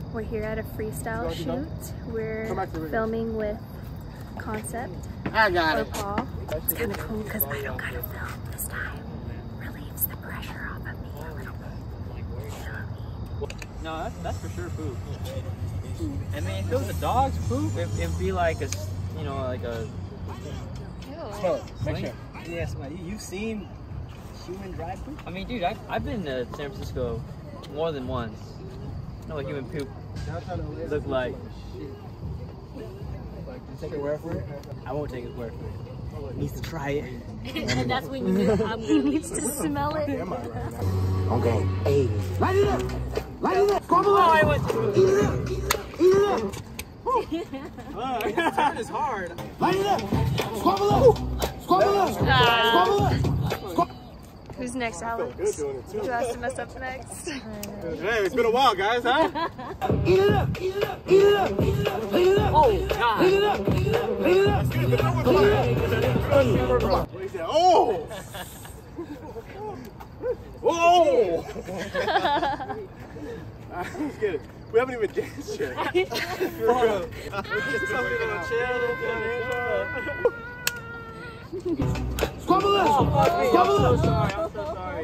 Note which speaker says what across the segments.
Speaker 1: We're here at a freestyle shoot. We're filming with Concept or Paul. It's kind of cool because I don't gotta film this time. Relieves the pressure off of me a little bit.
Speaker 2: No, that's for sure poop. I mean, if it was a dog's poop, it'd be like a, you know, like a.
Speaker 3: Smell it. Make sure. Yes, man. You've seen human dry poop?
Speaker 2: I mean, dude, I've been to San Francisco more than once. I know what human poop look like.
Speaker 3: Take your word for it?
Speaker 2: I won't take his word for it.
Speaker 3: Needs to try it.
Speaker 1: And that's when he needs to smell it.
Speaker 4: Okay, hey, light it up! Light it up! Squabble
Speaker 2: Oh,
Speaker 4: up!
Speaker 2: I went to
Speaker 4: Eat it up! Eat it up!
Speaker 3: This turn is hard.
Speaker 4: Light it up! Squabble up! Squabble up! Squabble up!
Speaker 1: Who's next, Alex? Do you have to mess up next?
Speaker 3: Hey, it's been a while, guys, huh?
Speaker 4: Eat it up! Eat it up! Eat it up! Eat it up! Eat it up!
Speaker 2: Oh, God.
Speaker 4: Eat it up! Eat it up! Eat it up!
Speaker 3: What is that? Oh! Whoa! Let's get it. We haven't even danced yet. For real. We're just coming in on chill.
Speaker 4: Squabble up! Squabble up!
Speaker 2: I'm so sorry.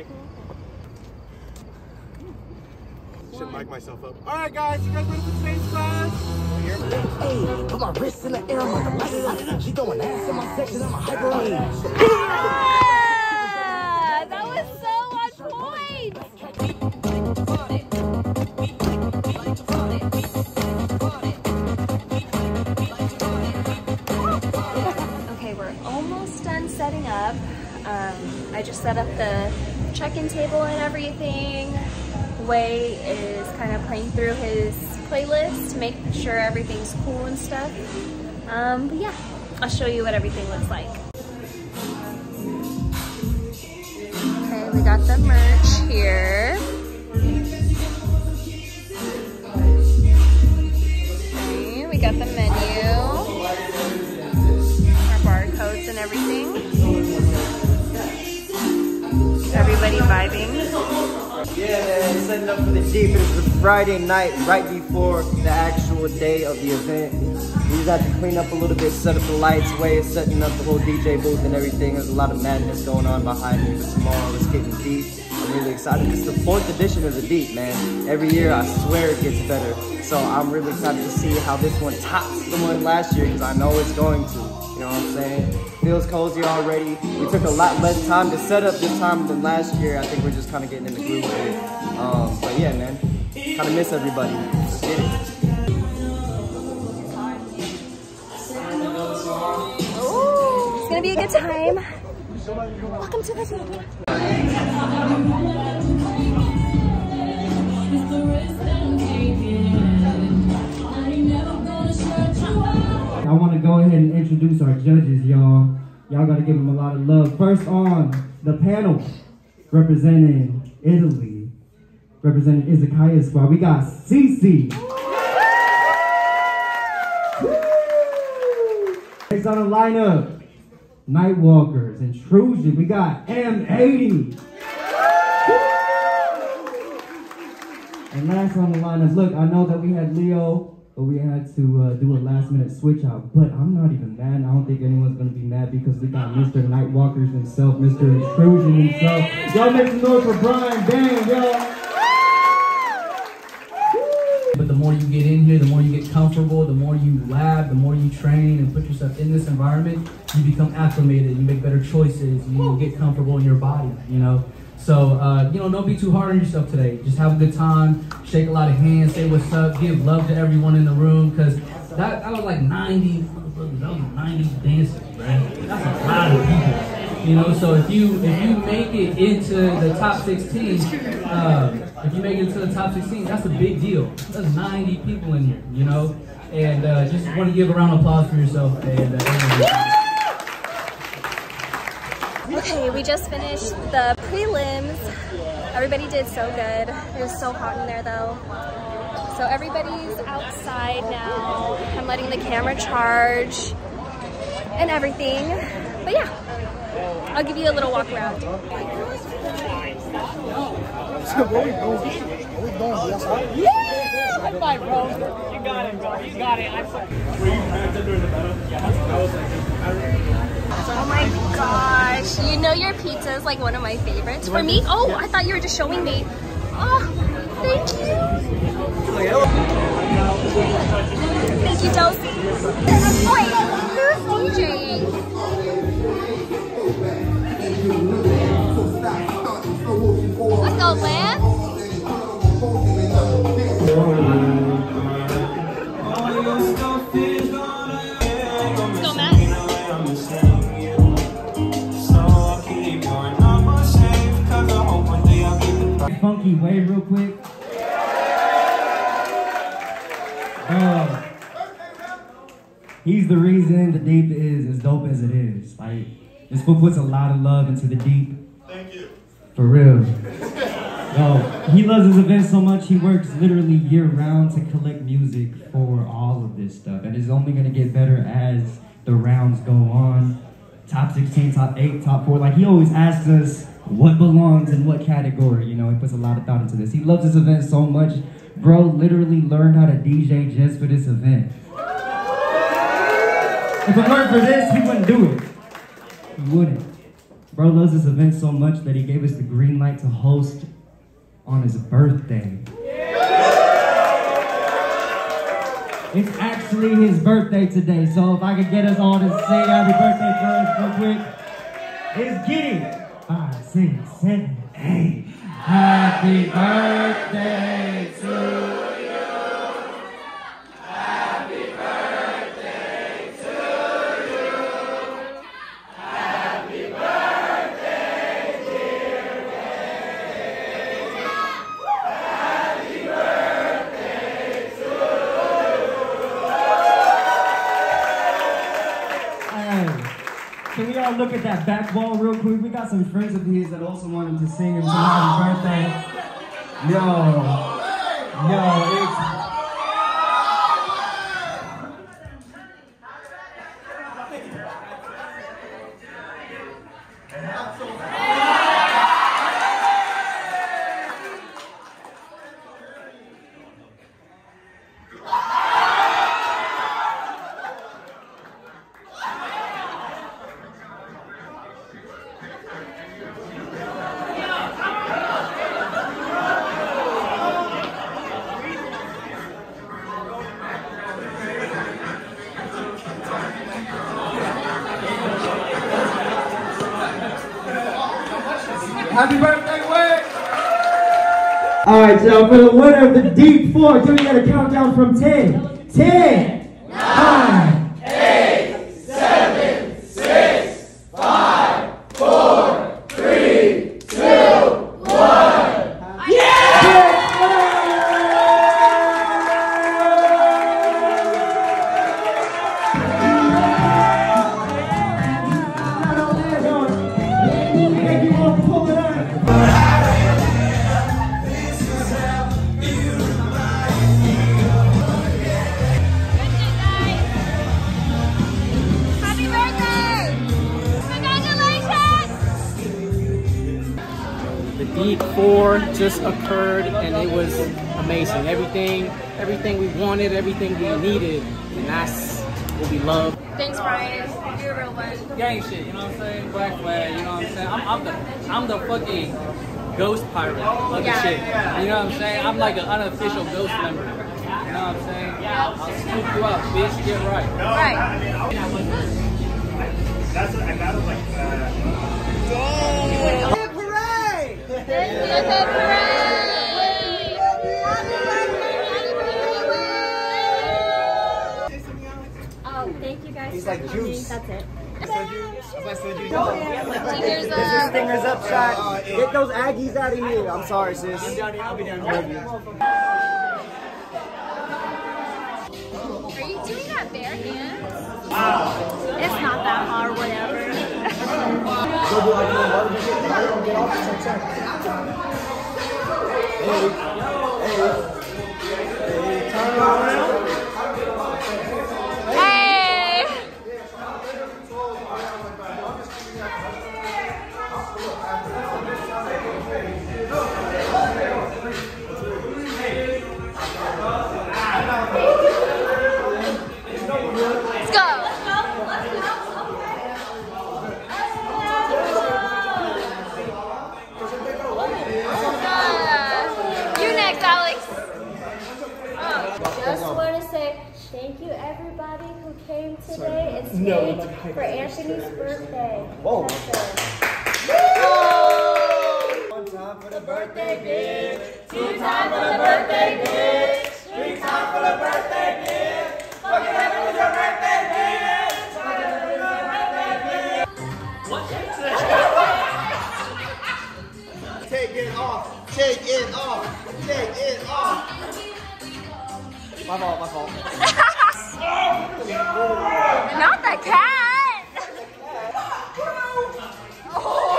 Speaker 3: Should mic myself up. All right, guys. You guys ready for today's class?
Speaker 4: Hey, put my wrist in the air, I'm light it up. She throwing ass in my section, I'm a hyper lane.
Speaker 1: That was so on point! Okay, we're almost done setting up. I just set up the check-in table and everything. Wei is kind of playing through his playlist to make sure everything's cool and stuff. But yeah, I'll show you what everything looks like. Okay, we got the merch here. Okay, we got the menu, our barcodes and everything. Everybody vibing.
Speaker 5: Yeah, man, setting up for the Deep. It was a Friday night right before the actual day of the event. We just had to clean up a little bit, set up the lights, Way is setting up the whole DJ booth and everything. There's a lot of madness going on behind me, but tomorrow it's getting deep. I'm really excited. This is the 4th edition of the Deep, man. Every year, I swear it gets better. So I'm really excited to see how this one tops the one last year, because I know it's going to. You know what I'm saying? Feels cozy already. We took a lot less time to set up this time than last year. I think we're just kind of getting in the groove of it. But yeah, man, kind of miss everybody. Let's get it.
Speaker 1: Ooh, it's gonna be a good time. Welcome to the Deep.
Speaker 6: I want to go ahead and introduce our judges, y'all. Y'all got to give them a lot of love. First on the panel, representing Italy, representing Izakaya Squad, we got Cece. Next on the lineup, Nightwalkers, Intrusion, we got M80. And last on the lineup, look, I know that we had Leo, but we had to do a last-minute switch out. But I'm not even mad. I don't think anyone's going to be mad because we got Mr. Nightwalkers himself, Mr. Intrusion himself. Y'all make some noise for Brian. Damn, y'all.
Speaker 7: But the more you get in here, the more you get comfortable, the more you lab, the more you train and put yourself in this environment, you become acclimated, you make better choices, you get comfortable in your body, you know? So, you know, don't be too hard on yourself today. Just have a good time, shake a lot of hands, say what's up, give love to everyone in the room, because that was like 90 dancers, right? That's a lot of people, you know? So if you make it into the top 16, if you make it to the top 16, that's a big deal. That's 90 people in here, you know? And just want to give a round of applause for yourself. And,
Speaker 1: Okay, we just finished the prelims. Everybody did so good. It was so hot in there though. So everybody's outside now. I'm letting the camera charge and everything. But yeah, I'll give you a little walk around.
Speaker 3: What we doing? What we doing? Outside?
Speaker 8: Yeah! High five, bro. You got it, bro. You got it. Were you mad during the battle? Yeah. I was like,
Speaker 1: oh my gosh. You know your pizza is like one of my favorites. For me? Oh, I thought you were just showing me. Oh, thank you. Thank you, Dosey. Wait, who's DJing? Let's go, Lance. Let's go, Matt.
Speaker 6: Funky way real quick. He's the reason the Deep is as dope as it is. Like, this fool puts a lot of love into the Deep.
Speaker 8: thank you.
Speaker 6: For real. Yo, he loves his events so much, he works literally year-round to collect music for all of this stuff. And it's only gonna get better as the rounds go on. Top 16, top 8, top 4. Like, he always asks us what belongs in what category. You know, he puts a lot of thought into this. He loves this event so much. Bro literally learned how to DJ just for this event. If it weren't for this, he wouldn't do it. He wouldn't. Bro loves this event so much that he gave us the green light to host on his birthday. It's actually his birthday today, so if I could get us all to sing happy birthday for us real quick. Let's get it. 5, 6, 7, 8. Happy birthday to you. Happy birthday to you. Happy birthday, dear babe. Happy birthday to you. Can we all look at that back wall real quick? We got some friends of his that also want him to sing him some happy birthday. Yo, it's... Happy birthday, Wade! All right, y'all, for the winner of the Deep 4, can we get a countdown from 10? 10, 9, 8, 7, 6, 5, 4, 3, 2, 1.
Speaker 2: Deep 4 just occurred and it was amazing. Everything we wanted, everything we needed, and that's what we love.
Speaker 1: Thanks, Brian. You're a real one.
Speaker 2: Gang shit, you know what I'm saying? Black flag, you know what I'm saying? I'm the fucking ghost pirate of the shit. You know what I'm saying? I'm like an unofficial ghost member. You know what I'm saying? I'll scoop you up, bitch. Get right.
Speaker 1: Right.
Speaker 8: That's what I got like
Speaker 1: Oh, thank you guys
Speaker 5: He's
Speaker 1: for
Speaker 5: like
Speaker 1: coming.
Speaker 5: juice.
Speaker 1: That's it.
Speaker 5: Fingers up, fingers up shot. Get those Aggies out of here. I'm sorry, sis.
Speaker 8: I'll be down.
Speaker 1: Are you doing that bare hands? It's not that hard, whatever.
Speaker 5: Turn around.
Speaker 1: Hey! just want to say thank you everybody who came today and stayed for Anthony's birthday.
Speaker 5: Whoa.
Speaker 3: One time for the birthday gift.
Speaker 1: 2 times for the birthday gift.
Speaker 3: 3 times for the birthday gift. Fuck it up with your birthday gift. Fuck it up with your birthday gift. What? Take it off. Take it off. Take it off. My fault, my fault.
Speaker 1: Not the cat. Oh.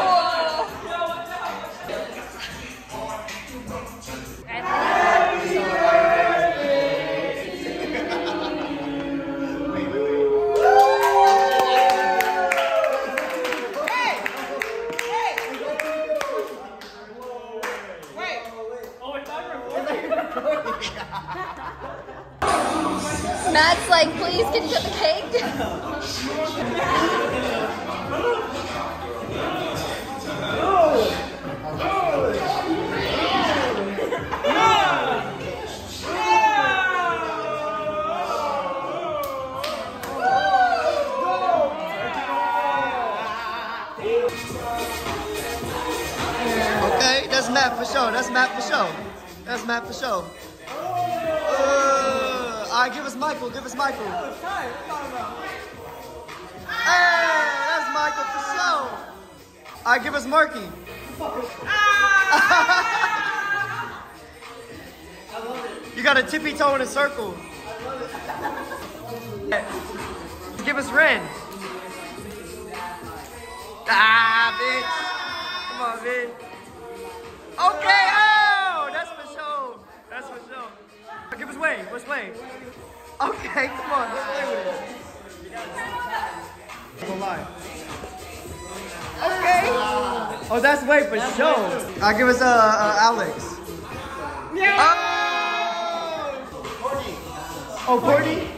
Speaker 1: Matt's like, please, can you get the cake?
Speaker 3: Okay, that's Matt for sure. That's Matt for sure. That's Matt for sure. All right, give us Michael. Give us Michael. Hey, that's Michael for sure. All right, give us Marky. You got a tippy toe in a circle. Give us Ren. Ah, bitch. Come on, bitch. Okay, oh, that's for sure. That's for sure. Give us Wade. What's Wade? Okay, come on, let's play with it. Okay. Oh, that's Wade for sure. I'll give us Alex. Yeah. Oh, Courtney.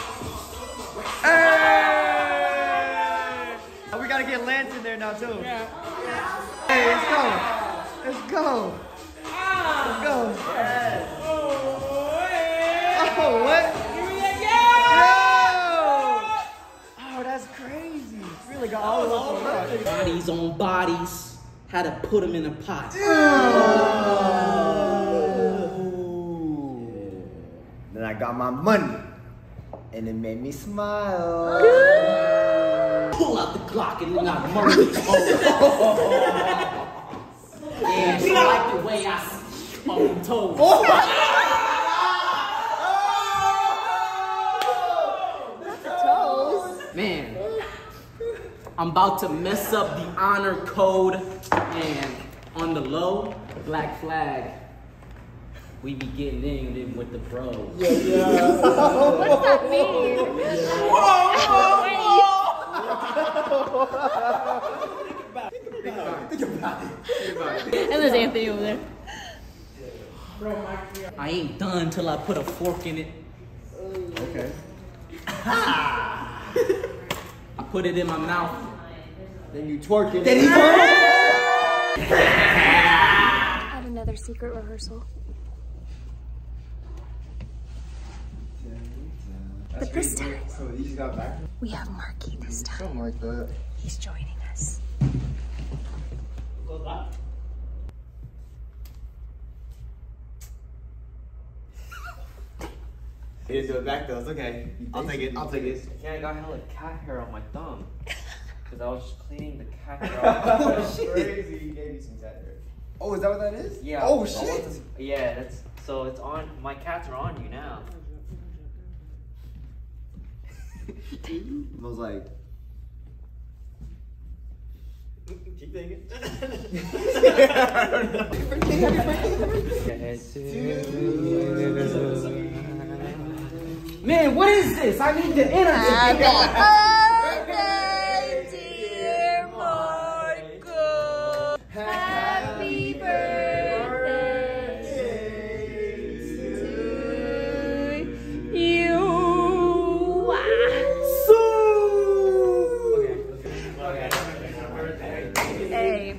Speaker 3: Hey. Oh, we gotta get Lance in there now too. Yeah. Hey, let's go. Let's go. Let's go. Yes. Oh, what? Oh, that's crazy. Really got all of us.
Speaker 9: Bodies on bodies. Had to put them in a pot.
Speaker 5: Then I got my money, and it made me smile.
Speaker 9: Pull out the Glock and then I murder the Yeah, she like the way I told. Man, I'm about to mess up the honor code, and on the low, Black Flag. We be getting in with the bros.
Speaker 1: Yeah. What's that mean?
Speaker 9: Think about it. And there's Anthony over there. I ain't done till I put a fork in it.
Speaker 5: Okay.
Speaker 9: I put it in my mouth.
Speaker 5: Then you twerk it.
Speaker 1: At another secret rehearsal. But this time,
Speaker 5: So you just got back?
Speaker 1: we have Marky this time.
Speaker 5: Something like that.
Speaker 1: He's joining us.
Speaker 5: He didn't do it back though, it's okay. I'll take it, I'll take it.
Speaker 10: Yeah, I got hella cat hair on my thumb. Because I was just cleaning the cat hair off.
Speaker 5: Oh shit! Crazy, he gave you some cat hair. Oh, is that what that is?
Speaker 10: Yeah.
Speaker 5: Oh shit!
Speaker 10: Yeah, that's, so it's on, my cats are on you now.
Speaker 5: I was like...
Speaker 3: Keep thinking.
Speaker 9: Man, what is this? I need the energy.
Speaker 1: Happy birthday, dear Marco. Happy birthday to you. Hey.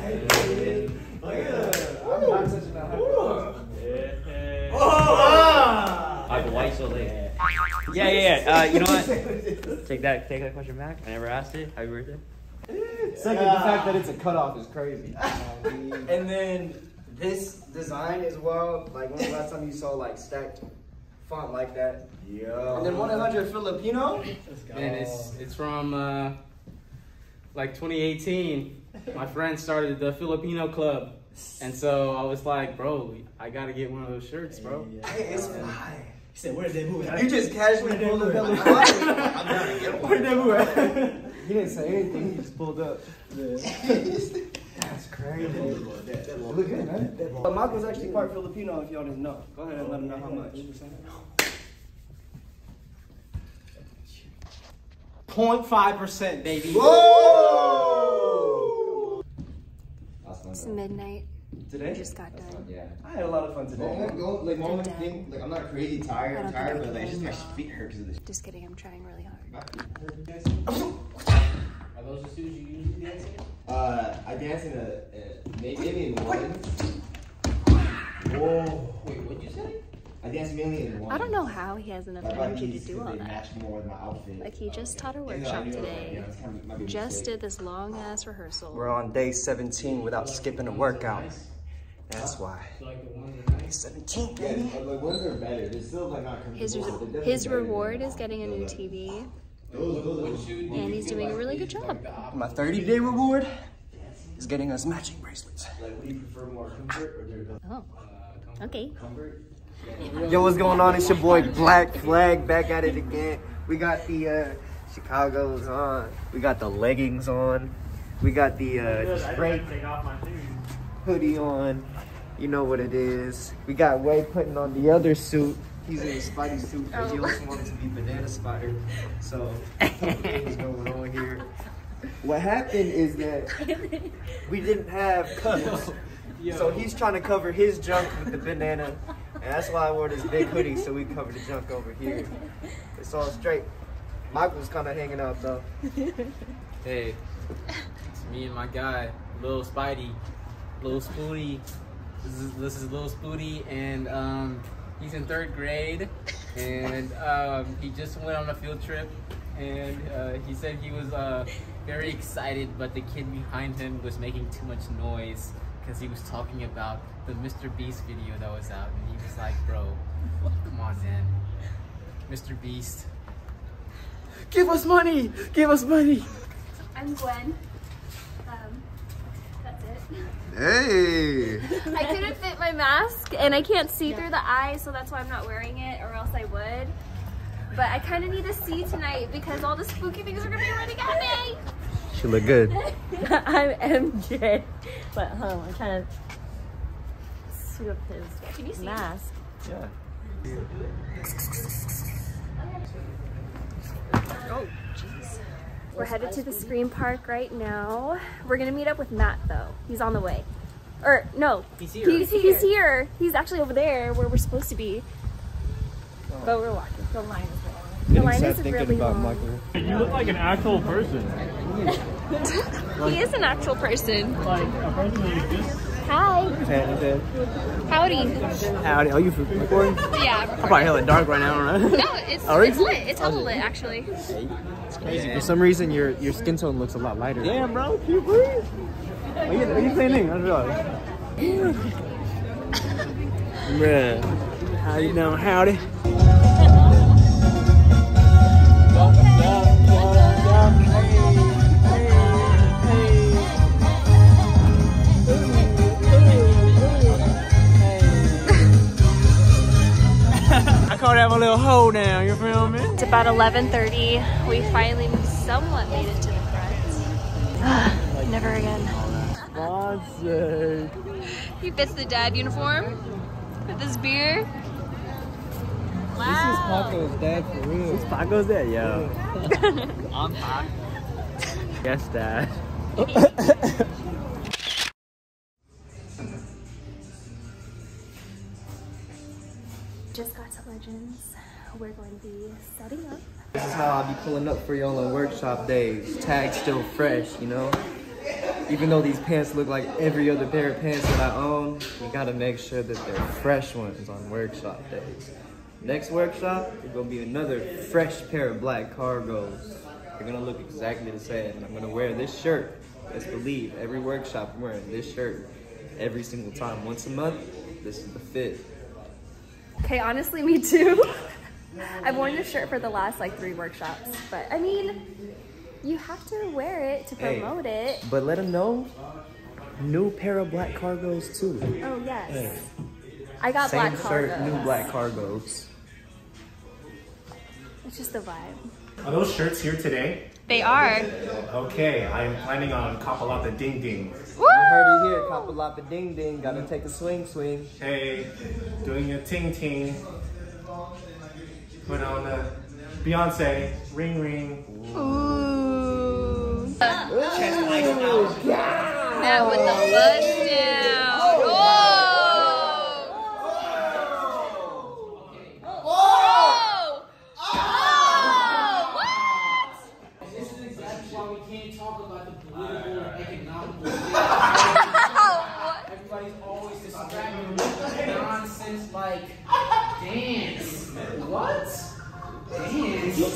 Speaker 3: Oh! Yeah. You know what? Take that question back. I never asked it. Happy birthday.
Speaker 5: Second, the fact that it's a cutoff is crazy. And then this design as well. Like, when was the last time you saw like stacked font like that? Yeah. And then 100 Filipino.
Speaker 2: And it's from like 2018. My friend started the Filipino club, and so I was like, bro, I gotta get one of those shirts, bro.
Speaker 5: Hey, it's fine.
Speaker 3: He said, where's that move?
Speaker 5: You just casually pulled up. I'm gonna get one.
Speaker 3: Where'd that move at?
Speaker 5: He didn't say anything. He just pulled up. That's crazy. Look good, man. But Michael's actually part Filipino. If y'all didn't know, go ahead and let him know how much.
Speaker 3: 0.5%, baby.
Speaker 5: Whoa!
Speaker 1: It's midnight.
Speaker 5: Today?
Speaker 1: I just got done.
Speaker 5: Yeah. I had a lot of fun today.
Speaker 11: I'm not crazy tired, but like, just my feet hurt because of this.
Speaker 1: Just kidding, I'm trying really hard.
Speaker 2: Are those the shoes you usually dance in?
Speaker 11: I dance in maybe in one.
Speaker 5: Whoa.
Speaker 2: Wait, what'd you say?
Speaker 11: I dance mainly in one.
Speaker 1: I don't know how he has enough energy to do all
Speaker 11: they
Speaker 1: that.
Speaker 11: match more with my outfit.
Speaker 1: Like, he just taught a workshop today. Just did this long ass rehearsal.
Speaker 5: We're on day 17 without skipping a workout. That's why. 17, baby.
Speaker 11: Like, ones are better. They're still like not
Speaker 1: His reward is getting a new TV. And he's doing a really good job.
Speaker 5: My 30-day reward is getting us matching bracelets.
Speaker 11: Like, would you prefer more comfort or
Speaker 1: Oh, okay.
Speaker 11: comfort?
Speaker 5: Yo, what's going on? It's your boy Black Flag back at it again. We got the Chicago's on. We got the leggings on. We got the straight hoodie on. You know what it is. We got Way putting on the other suit. He's in a Spidey suit because he also wanted to be Banana Spider. So, things going on here. What happened is that we didn't have cups. So he's trying to cover his junk with the banana. And that's why I wore this big hoodie, so we cover the junk over here. It's all straight. Michael's kind of hanging out, though.
Speaker 2: Hey, it's me and my guy, Lil Spidey, Lil Spooty. This is Lil Spooty, and he's in 3rd grade, and he just went on a field trip, and he said he was very excited, but the kid behind him was making too much noise because he was talking about the Mr. Beast video that was out, and he was like, bro, come on, man. Mr. Beast.
Speaker 3: Give us money! Give us money!
Speaker 1: I'm Gwen. That's it.
Speaker 5: Hey!
Speaker 1: I couldn't fit my mask, and I can't see through the eyes, so that's why I'm not wearing it, or else I would. But I kind of need to see tonight because all the spooky things are going to be running at me.
Speaker 5: She look good.
Speaker 12: I'm MJ. But I'm trying to suit up his mask.
Speaker 5: Yeah.
Speaker 1: Oh, jeez. We're headed to the Scream Park right now. We're gonna meet up with Matt though. He's on the way. Or no, he's here. He's here. He's actually over there where we're supposed to be. But we're walking. The line is long. The line is really long.
Speaker 8: You look like an actual person.
Speaker 1: He is an actual person.
Speaker 8: Like a person who exists.
Speaker 1: Hi. Howdy.
Speaker 3: Howdy. Are you recording?
Speaker 1: Yeah.
Speaker 3: I'm probably hella dark right now, right?
Speaker 1: No, it's lit. It's hella lit actually.
Speaker 3: It's crazy.
Speaker 5: For some reason, your skin tone looks a lot lighter.
Speaker 3: Damn, bro. Can you breathe? Are you saying anything? I don't know. Bruh. How you doing? Howdy. I call that my little hole down, you feel me?
Speaker 1: It's about 11:30. We finally somewhat made it to the front. Never again.
Speaker 3: Sponsored.
Speaker 1: He fits the dad uniform with his beer. Wow.
Speaker 5: This is Paco's dad for real.
Speaker 3: This is Paco's dad? Yo. I'm Pac. Yes, Dad.
Speaker 1: Just got to Legends. We're going to be setting up.
Speaker 5: This is how I be pulling up for y'all on workshop days. Tag still fresh, you know? Even though these pants look like every other pair of pants that I own, we gotta make sure that they're fresh ones on workshop days. Next workshop is gonna be another fresh pair of black cargos. They're gonna look exactly the same. And I'm gonna wear this shirt. Best believe, every workshop I'm wearing this shirt every single time. Once a month, this is the fit.
Speaker 1: Okay, honestly, me too. I've worn this shirt for the last like 3 workshops, but I mean, you have to wear it to promote it.
Speaker 5: But let them know, new pair of black cargos too.
Speaker 1: Oh yes.
Speaker 5: Hey.
Speaker 1: I got
Speaker 5: Same
Speaker 1: black
Speaker 5: shirt,
Speaker 1: cargos.
Speaker 5: new black cargos.
Speaker 1: It's just the vibe.
Speaker 13: Are those shirts here today?
Speaker 1: They are.
Speaker 13: Okay, I am planning on Kapalapa Ding Ding.
Speaker 5: You heard it here, Kapalapa Ding Ding. Gotta take a swing swing.
Speaker 13: Hey, doing a ting ting. Put on a Beyonce, ring ring.
Speaker 1: Ooh.
Speaker 3: Chest lights out.
Speaker 1: Matt with the bust down. Oh!
Speaker 9: Everybody's always distracted with nonsense like dance. What? Dance?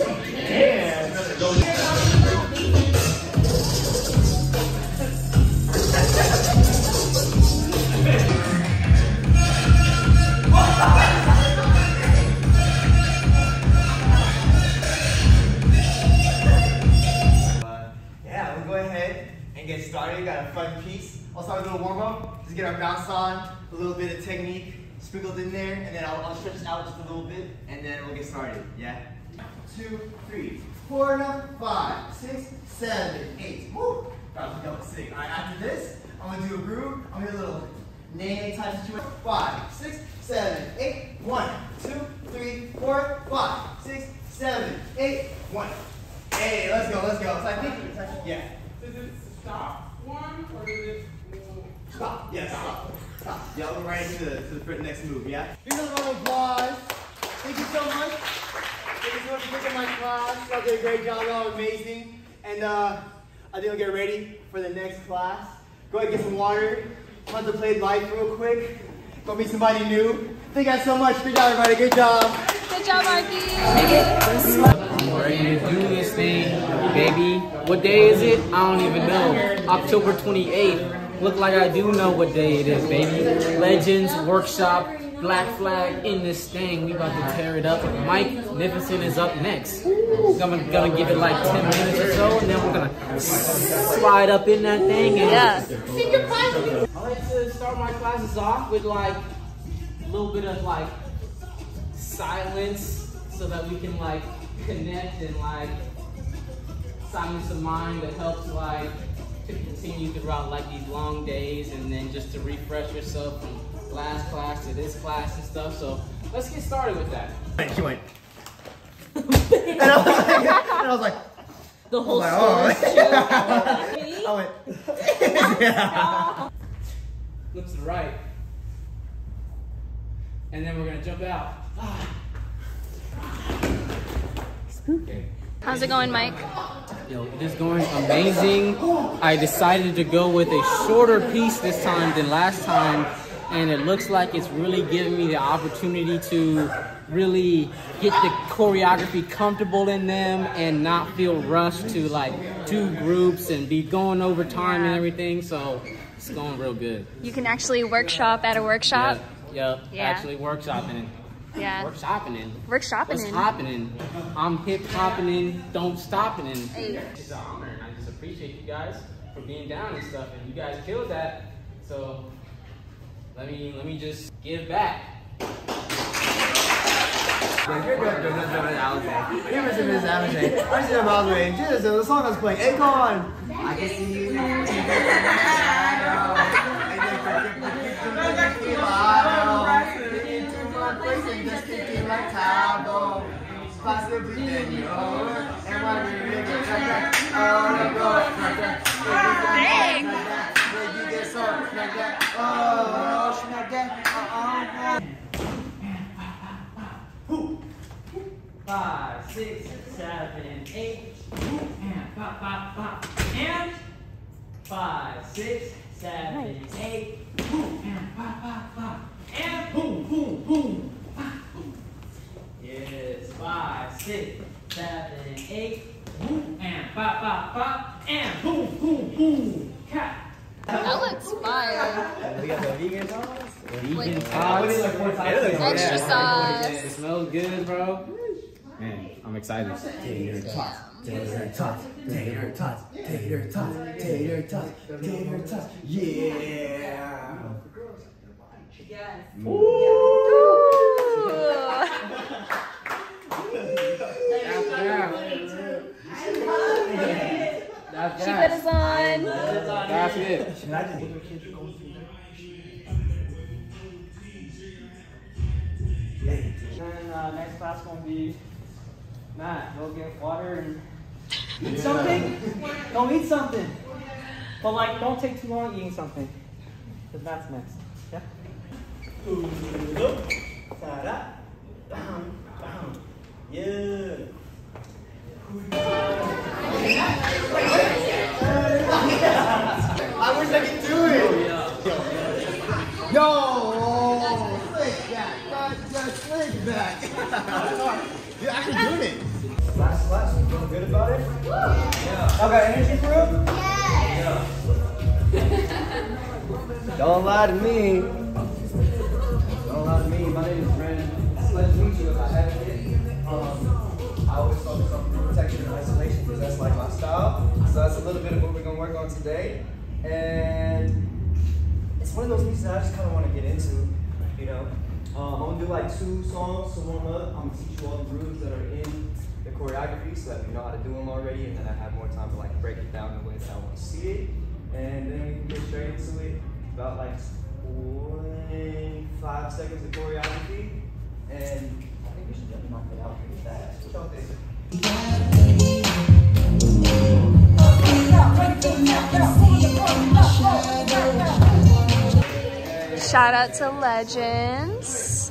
Speaker 3: Yeah, we'll go ahead and get started. Got a fun piece. I'll start with a little warm up. Just get our bounce on, a little bit of technique sprinkled in there, and then I'll stretch this out just a little bit, and then we'll get started. Yeah. 2, 3, 4, now 5, 6, 7, 8. Woo! Drop the double 6. All right, after this, I'm gonna do a groove. I'm gonna do a little nay type situation. 5, 6, 7, 8. 1, 2, 3, 4, 5, 6, 7, 8. 1. Hey, let's go, let's go. So I think, yeah.
Speaker 14: Does it stop one or does it
Speaker 3: stop? Yes, stop. Stop. Yeah, we're right into the next move, yeah? Big round of applause. Thank you so much. Thank you so much for taking my class. Y'all did a great job, y'all amazing. And I think I'll get ready for the next class. Go ahead and get some water. Contemplate life real quick. Go meet somebody new. Thank you guys so much. Good job, everybody. Good job.
Speaker 1: Good job, Marky.
Speaker 9: Ready to do this thing, baby. What day is it? I don't even know. October 28th. Look like I do know what day it is, baby. Legends Workshop, Black Flag in this thing. We about to tear it up. Mike Nificent is up next. I'm gonna give it like 10 minutes or so, and then we're gonna slide up in that thing. And I like to start my classes off with like a little bit of like silence, so that we can like connect and like silence the mind that helps like to continue throughout like these long days, and then just to refresh yourself from last class to this class and stuff. So let's get started with that.
Speaker 3: She went. and I was like,
Speaker 12: the whole
Speaker 3: story.
Speaker 12: I
Speaker 3: went.
Speaker 9: Yeah. Look to the right. And then we're gonna jump out.
Speaker 1: Spooky. How's it going, Mike?
Speaker 9: Yo, it is going amazing. I decided to go with a shorter piece this time than last time, and it looks like it's really giving me the opportunity to really get the choreography comfortable in them and not feel rushed to like do groups and be going over time and everything. So it's going real good.
Speaker 1: You can actually workshop at a workshop?
Speaker 9: Yep,
Speaker 1: Yeah.
Speaker 9: actually workshopping.
Speaker 1: Yeah.
Speaker 9: Workshopping.
Speaker 1: Workshopping.
Speaker 9: What's happening? I'm hip hopping, don't stopping.
Speaker 1: Hey.
Speaker 9: It's an honor, and I just appreciate you guys for being down and stuff. And you guys killed that. So let me just give back.
Speaker 3: The song I was playing, Akon. I can see you. Possibly then you and why we make it like that. Oh, you get so like that. Oh, she like that.
Speaker 15: 5, 6, 7, 8, and pop, pop, pop, and 5, 6, 7, 8, and pop, pop, pop, and boom, boom, boom. 6, 7, 8. Whoop, and pop, pop, pop, and boom, boom, boom. Cat.
Speaker 1: That looks fire.
Speaker 2: We got the vegan sauce.
Speaker 1: Vegan
Speaker 2: sauce.
Speaker 1: Extra sauce.
Speaker 2: It smells good, bro. Man, I'm excited.
Speaker 4: Tater tots, tater tots, tater tots, tater tots, tater tots, tater tots. Yeah.
Speaker 1: She put us on.
Speaker 2: That's it.
Speaker 15: And next class gonna be Matt. Go get water and eat something. Go eat something. But like, don't take too long eating something, because Matt's next. Yeah.
Speaker 3: Ta-da. Yeah. I wish I could do it. Yo, slick back, just slick back. You're actually doing it. Last class, you feeling good about it? Yeah. Okay, energy for him? Yeah.
Speaker 5: Don't lie to me. Don't lie to me. My name is Brandon. It's nice to meet you if I haven't yet. I always focus on group protection and isolation because that's like my style. So that's a little bit of what we're going to work on today. And it's one of those pieces that I just kind of want to get into, you know. I'm going to do like 2 songs to warm up. I'm going to teach you all the grooves that are in the choreography so that you know how to do them already, and then I have more time to like break it down in the way that I want to see it. And then we can get straight into it. About like 25 seconds of choreography. And I think we should definitely knock it out pretty fast. What y'all think?
Speaker 1: Shout out to Legends.